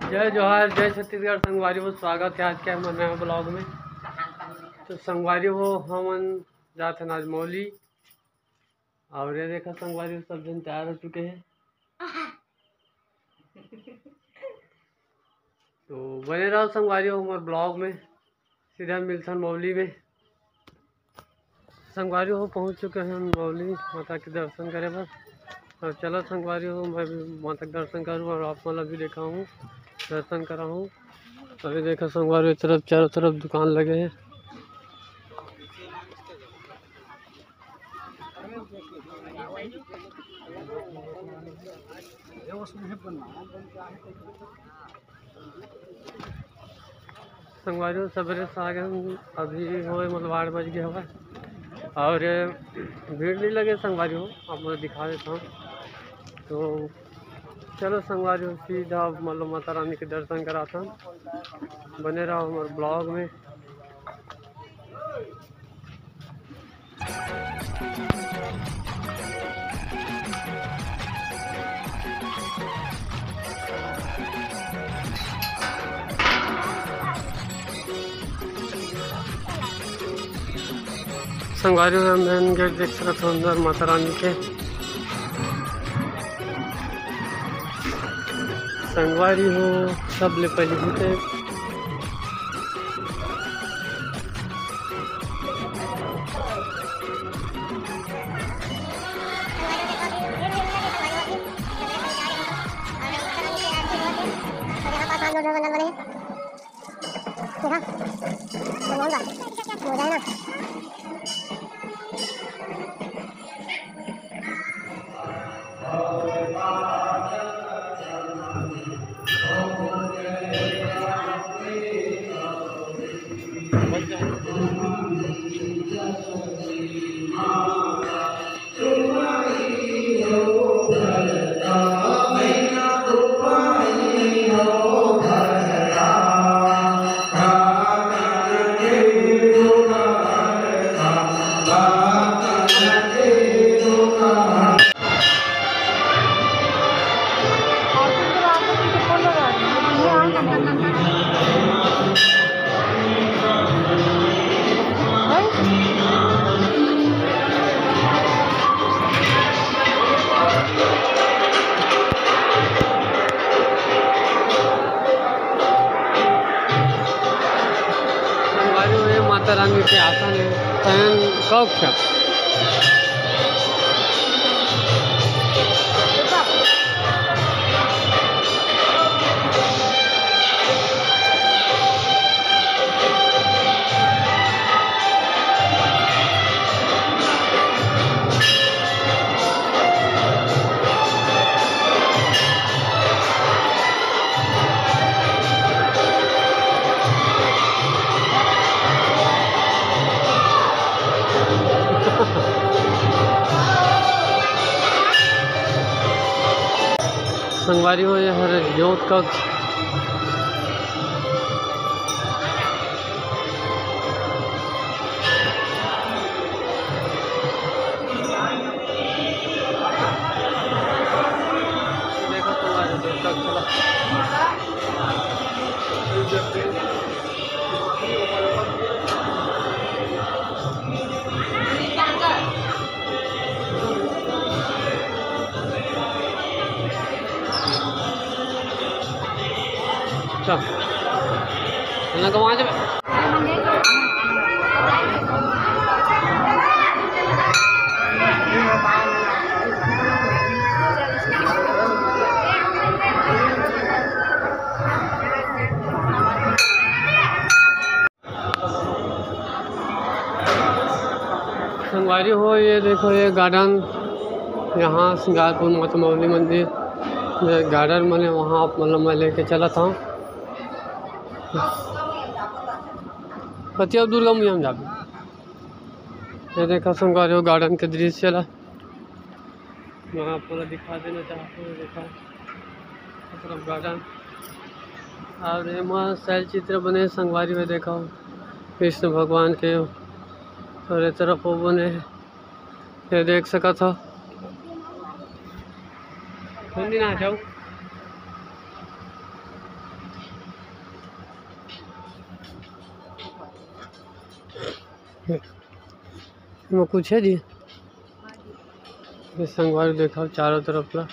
जय जोहार, जय छत्तीसगढ़। संगवारी वो स्वागत है आज के हमारे नए ब्लॉग में। तो संगवारी वो हम जाते हैं आज मौली, और ये देखा संगवारी वो सब जन तैयार हो चुके हैं। तो बने रहो संगवारी हो हमारे ब्लॉग में। सीधा मिलते हैं मौली में। संगवारी हो पहुँच चुके हैं मौली माता के दर्शन करे पर। और चलो संगवारी हो मैं भी माता के दर्शन करूँ और आप मतलब भी देखा हूँ, दर्शन करा हूँ। अभी देखा संगवारी तरफ चारों तरफ दुकान लगे हैं। संगवारी सवेरे से आ गए, अभी हो मतलब 8 बज गया हुआ और भीड़ नहीं लगे। संगवारी हो आप मुझे दिखा देता हूँ। तो चलो संगवारी हो सीधा मतलब माता रानी के दर्शन कराता हूँ। बने रहो हमारे ब्लॉग में। संगवारी हो मेन गेट देख सकते हो अंदर माता रानी के। संगवारी हो सब ले पहले होते माता रानी के आसन शयन कक्ष। संगवारी हो ये हर ज्योत कक्ष। देखो तुम्हारे ज्योत कक्ष कमा जब संगवारी हो ये देखो ये गार्डन, यहाँ सिंगारपुर माता मौली मंदिर ये गार्डन मैंने वहाँ मतलब मैं लेके चला था। पतिया दुर्गा मैया में जाबे। ये देखा संगवारी हो गार्डन के दृश्य चला, मैं आपको दिखा देना चाहता हूँ। देखा मतलब गार्डन और यहाँ शैल चित्र बने संगवारी में देखा कृष्ण भगवान के और एक तरफ वो बने ये देख सका था। ना जाओ में कुछ है जी। ये संगवारी देखा चारों तरफ ला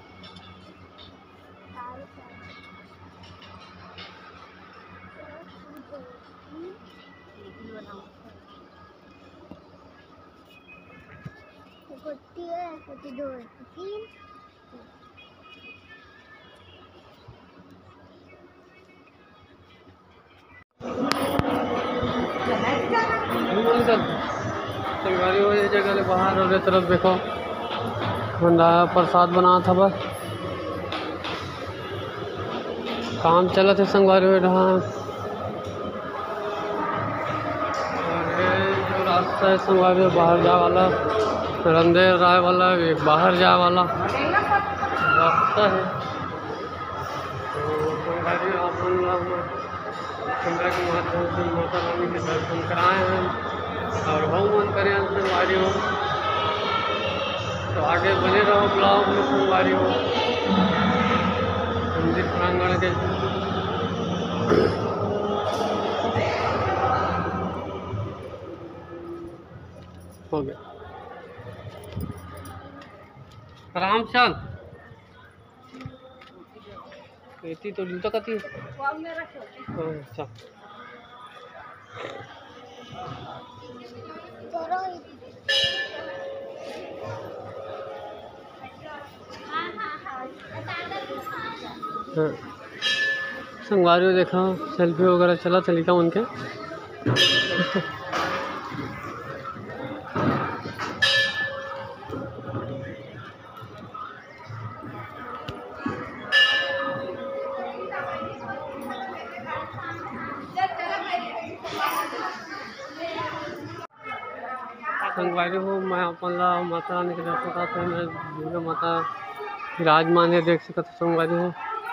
संगवारी हो ये जगह ले बाहर और ये तरफ देखो भंडारा प्रसाद बना था बस काम चला थे संगवारी हो रहा। और ये जो रास्ता है संगवारी बाहर जा वाला रंदेर राय वाला एक बाहर जा वाला रास्ता है। तो संगवारी अपन कैमरा के माध्यम से माता रानी के दर्शन कराए हैं और हम मन करें संगवारी हो तो आगे बने रहो ब्लॉग में संगवारी हो मंदिर प्रांगण के। हो गया आराम चल खेती तो जूता कती अच्छा हाँ संगवारी देखा सेल्फी वगैरह चला तरीका उनके। संगवारी हो मैं अपन ला माता रानी के दर्शन करते मैं दुर्गा माता विराजमान है देख सकते संगवारी हो।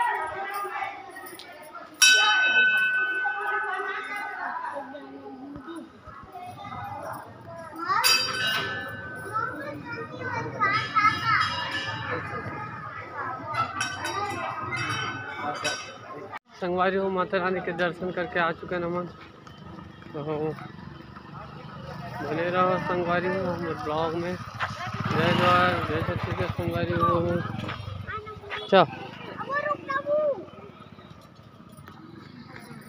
संगवारी हो माता रानी के दर्शन करके आ चुके नमन। तो बने रहो संगवारी हो हमारे ब्लॉग में। जय जवाहर जय छत्तीसगढ़ संगवारी हो। अच्छा